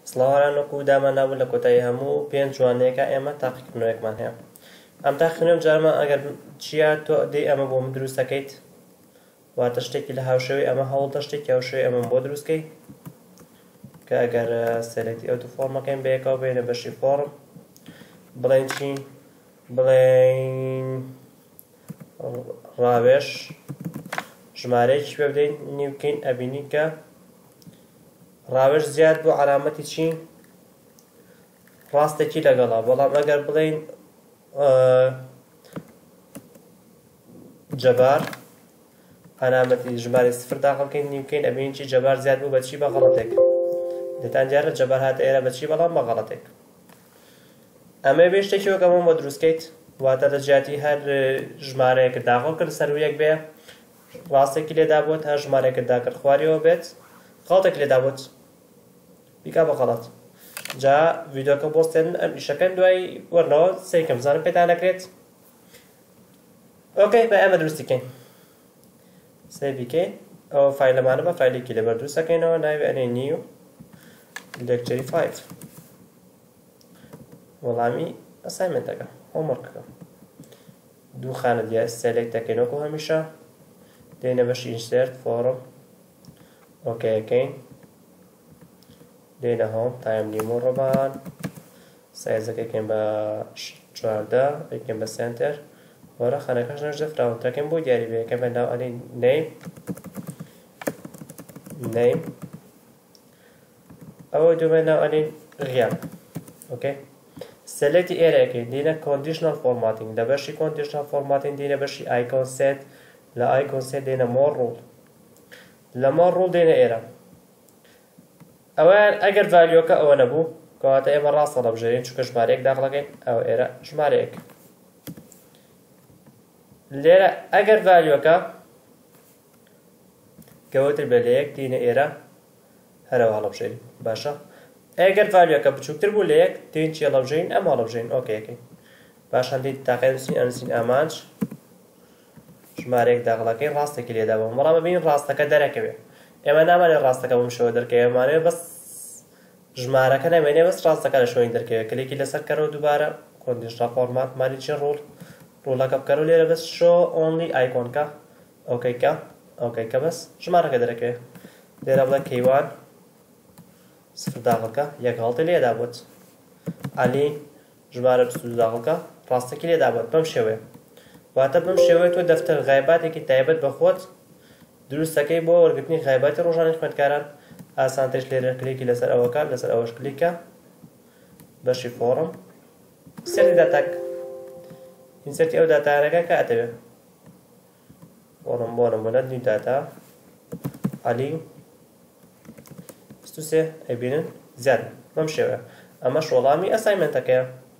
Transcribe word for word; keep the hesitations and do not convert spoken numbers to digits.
سڵاوان وەکو دامانابوو لە کۆتایی هەموو پێنج جوانەیەکە ئێمە تاقیکردنەوەیەکمان هەیە. ئەم تاقیکردنەوە جارمان ئەگەر چیا تۆ دەی ئەمە بۆ من دروست دەکەیت، واتە شتێکی لە هاوشێوەی ئەمە هەوڵدە شتێکی هاوشێوەی ئەمە بۆ دروستکەی کە ئەگەر سێلێکتی ئەوتو فۆرمەکەین بەیەکەوە بێنە بەشی فۆرم، بڵێن چی؟ بڵێن ڕاوێژ ژمارەیەکی پێ بدەین نیوکەین، ئەبینی کە ڕاوێژ زیاد بۆ عەلامەتی چی؟ ڕاستێکی لەگەڵا. بەڵام ئەگەر بڵێین جەبار عەلامەتی ژمارەی سفر داخڵ بکەین نیوکەین، ئەبینین چی؟ جەبار زیاد بوو بەچی؟ بە غەڵەتێک. دەتان دیارە جەبار هاتە ئێرە بەچی؟ بەڵام بە غەڵەتێک. ئەمە بێ شتێکی وەک ئەمە بۆ دروستکەیت، واتە لە جیاتی هەر ژمارەیەکت داخڵ کرد سەرویەک بێ، ڕاستێکی لێدا بووت، هەر ژمارەیەکت داکرد خواریەوە بێت، غەڵەتێک لێدا بووت، بیکا بە غەڵەت. جا ڤیدیۆکە بۆستێنن ئەم ئیشەکەن دوای وەرنەوە سەیکەم بزانم پێتان دەکرێت. ئۆکەی بە ئێمە دروستیکەین. سێڤیکەین. ئەوە فایلەمانە بە فایلێکی لەبەر دروست دەکەینەوە، ناوی ئەنێ نیو لێکچەری فایل. وەڵامی ئەسایمێنتەکە هۆموەرکەکە. دوو خانە دیار سێلێکت دەکەین وەکو هەمیشە، دێنە بەشی ئینسێرت فۆرم، ئۆکەیەکەین، دێنە هۆم تایم نیمۆ ڕۆبان، سایزەکەیکەین بە چواردە، ئەیکەین بە سێنتەر، وەرە خانەکەش نەژدە فراونتەکەین بۆ دیاری بێ، یەکەم بە ناو ئەنێ نەیم نەیم، ئەوە دوو بە ناو ئەنێ غیان. ئۆکەی سەلێکتی ئێرەکەین، دێنە کۆندیشنەڵ فۆرماتینگ، لە بەشی کۆندیشنەڵ فۆرماتینگ دێنە بەشی ئایکۆن سێت، لە ئایکۆن سێت دێنە مۆر ڕوڵ، لە مۆر ڕوڵ دێنە ئێرە. ئەوەیان ئەگەر ڤالیۆکە ئەوە نەبوو کەواتە ئێمە ڕاستە دەبژێرین، چونکە ژمارەیەک داخڵەکەین، ئەوە ئێرە ژمارەیەک. لێرە ئەگەر ڤالیۆکە گەورەتر بێ لە یەک دێنە ئێرە هەرەوە هەڵەبژێرین. باشە؟ ئەگەر ڤالیۆکە بچووکتر بوو لە یەک دێن چی هەڵەبژێرین؟ ئەم هەڵەبژێرین. ئۆکەیەکەین. باش هەندێک تاقی نووسین، ئەنووسین ئامانج ژمارەیەک داخڵەکەین، ڕاستێکی لێدا بوو، بەڵام ببینین ڕاستەکە دەرەکەوێ. ئێمە نامانێت ڕاستەکە بەم شێوە دەرکەوێ، ئەمانەوێت بەس ژمارەکە نامێنێ بەس ڕاستەکە لە شوێنی دەرکەوێ. کلێکی لەسەر کەرەوە دووبارە کۆندیشنەڵ فۆرماتمانی چی ڕوڵ ڕوڵەکە بکەرەوە لێرە بەس شۆ ئۆنلی ئایکۆنکە ئۆکەیکە ئۆکەیکە بەس ژمارەکە دەرەکەوێ. لێرە بڵێ کەیوان سفر داخڵکە یەک غەڵەتی لێدا بووت، ئەلی ژمارە بیست و دوو داخڵکە ڕاستێکی لێدا بووت. بەم شێوەیە واتە بەم شێوەیە تۆ دەفتەر غایباتێکی تایبەت بە خۆت دروستەکەی بۆ وەرگرتنی غایباتی ڕۆژانەی خوێندکاران. ئاسانترش لێرە کلێکی لەسەر ئەوەکە، لەسەر ئەوەش کلیکە، بەشی فۆرم، سێری داتاک، ئینسەرتی ئەو داتایانەکە کە ئەتەوێ. فۆرم بۆ نمونە نیو داتا ئەلی بیست و سێ ئەیبینن زیاد. بەم شێوەیە ئەمەش وەڵامی ئەسایمێنتەکەیە.